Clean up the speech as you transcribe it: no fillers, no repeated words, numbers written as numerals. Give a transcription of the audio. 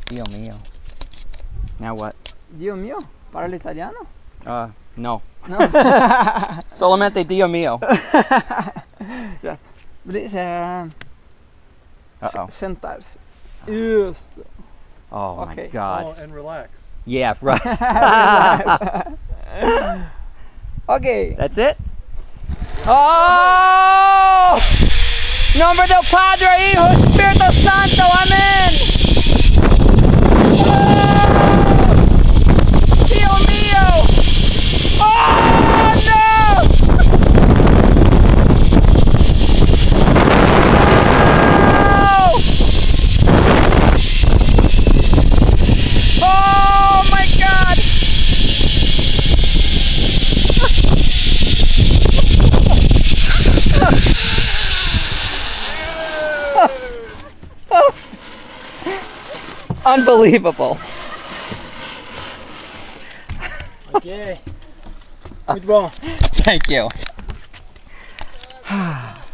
Dio Mio. Now what? Dio Mio? Parla italiano? No. No. Solamente Dio Mio. Ja. Det är sentarse. Just. Oh Okay. my God. Oh, and relax. Yeah, right. Okay. That's it? Oh! Nombre del Padre, Hijo, Espíritu Santo, Amen. Oh! Dio Mio! Oh no! Oh my God! Unbelievable. Okay. Muito bom. Thank you.